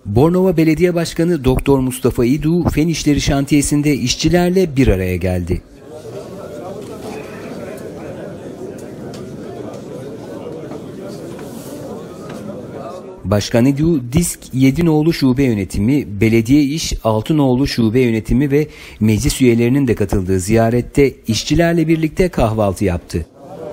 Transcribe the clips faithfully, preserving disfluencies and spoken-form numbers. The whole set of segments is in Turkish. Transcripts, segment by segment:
Bornova Belediye Başkanı Doktor Mustafa İdu, Fen İşleri Şantiyesi'nde işçilerle bir araya geldi. Başkan İdu, Disk yedi Nolu Şube Yönetimi, Belediye İş altı Nolu Şube Yönetimi ve meclis üyelerinin de katıldığı ziyarette işçilerle birlikte kahvaltı yaptı.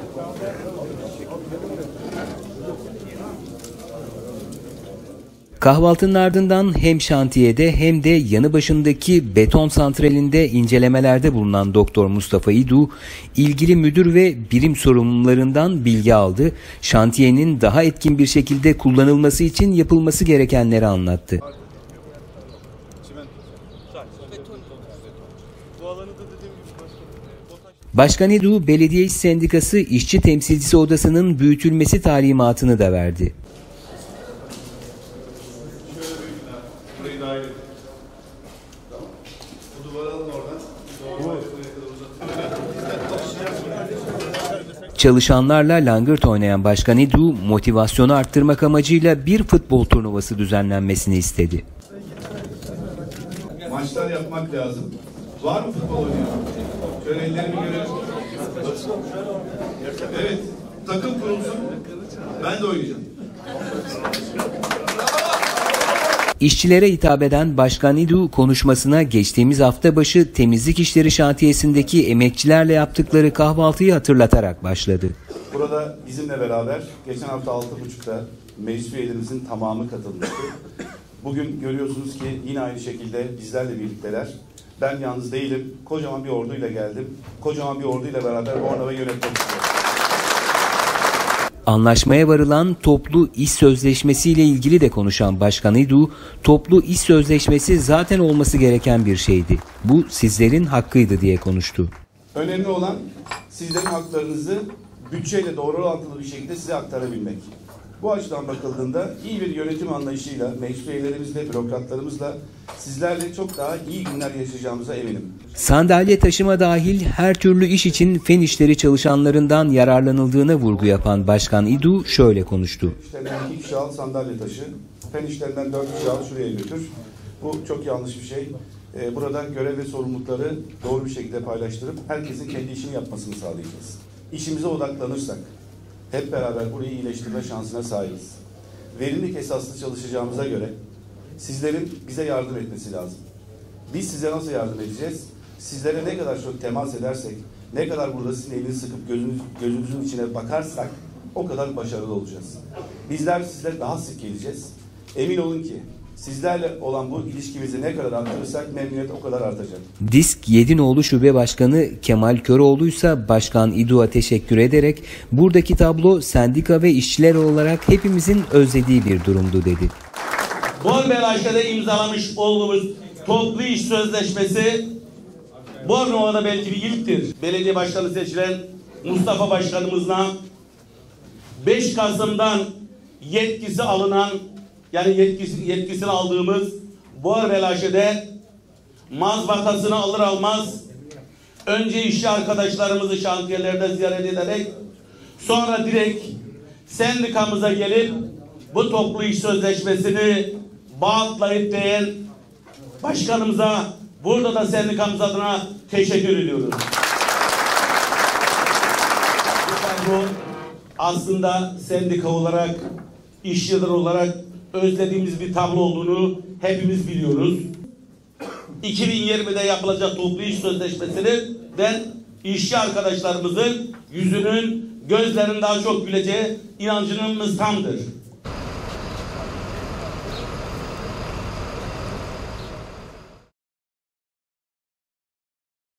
Kahvaltının ardından hem şantiyede hem de yanı başındaki beton santralinde incelemelerde bulunan Doktor Mustafa İdu, ilgili müdür ve birim sorumlularından bilgi aldı, şantiyenin daha etkin bir şekilde kullanılması için yapılması gerekenleri anlattı. Başkan İdu, Belediye İş Sendikası İşçi Temsilcisi Odası'nın büyütülmesi talimatını da verdi. Çalışanlarla langırt oynayan Başkan İdu, motivasyonu arttırmak amacıyla bir futbol turnuvası düzenlenmesini istedi. Maçlar yapmak lazım. Var mı futbol oynayan? Şöyle ellerimi görelim. Evet, takım kurulsun. Ben de oynayacağım. İşçilere hitap eden Başkan İdu konuşmasına geçtiğimiz hafta başı Temizlik İşleri Şantiyesi'ndeki emekçilerle yaptıkları kahvaltıyı hatırlatarak başladı. Burada bizimle beraber geçen hafta altı buçukta meclis üyelerimizin tamamı katılmıştı. Bugün görüyorsunuz ki yine aynı şekilde bizlerle birlikteler. Ben yalnız değilim. Kocaman bir orduyla geldim. Kocaman bir orduyla beraber Bornova'yı yönetmek istiyorum. Anlaşmaya varılan toplu iş sözleşmesi ile ilgili de konuşan Başkan İdu, toplu iş sözleşmesi zaten olması gereken bir şeydi. Bu sizlerin hakkıydı diye konuştu. Önemli olan sizlerin haklarınızı bütçeyle doğru orantılı bir şekilde size aktarabilmek. Bu açıdan bakıldığında iyi bir yönetim anlayışıyla, meclis üyelerimizle, bürokratlarımızla sizlerle çok daha iyi günler yaşayacağımıza eminim. Sandalye taşıma dahil her türlü iş için fen işleri çalışanlarından yararlanıldığına vurgu yapan Başkan İdu şöyle konuştu. Fen işlerinden iki kişi al sandalye taşı, fen işlerinden dört kişi al şuraya götür. Bu çok yanlış bir şey. Ee, burada görev ve sorumlulukları doğru bir şekilde paylaştırıp herkesin kendi işini yapmasını sağlayacağız. İşimize odaklanırsak hep beraber burayı iyileştirme şansına sahibiz. Verimlilik esaslı çalışacağımıza göre sizlerin bize yardım etmesi lazım. Biz size nasıl yardım edeceğiz? Sizlere ne kadar çok temas edersek, ne kadar burada sizin elinizi sıkıp gözünüz, gözünüzün içine bakarsak o kadar başarılı olacağız. Bizler sizlere daha sık geleceğiz. Emin olun ki sizlerle olan bu ilişkimizi ne kadar arttırırsak memnuniyet o kadar artacak. Disk yedi Nolu Şube Başkanı Kemal Köroğlu ise Başkan İdu'ya teşekkür ederek buradaki tablo sendika ve işçiler olarak hepimizin özlediği bir durumdu dedi. Borbelaş'ta imzalamış olduğumuz toplu iş sözleşmesi Bornova'da belki bir ilktir. Belediye başkanı seçilen Mustafa Başkanımızla beş Kasım'dan yetkisi alınan yani yetkisi, yetkisini aldığımız Borbelaş'ta mazbatasını alır almaz önce işçi arkadaşlarımızı şantiyelerde ziyaret ederek sonra direkt sendikamıza gelip bu toplu iş sözleşmesini bağıtlayıp diyen başkanımıza burada da sendikamız adına teşekkür ediyoruz. Bu aslında sendika olarak, işçiler olarak özlediğimiz bir tablo olduğunu hepimiz biliyoruz. iki bin yirmide yapılacak toplu iş sözleşmesinden işçi arkadaşlarımızın yüzünün, gözlerinin daha çok güleceği inancımız tamdır.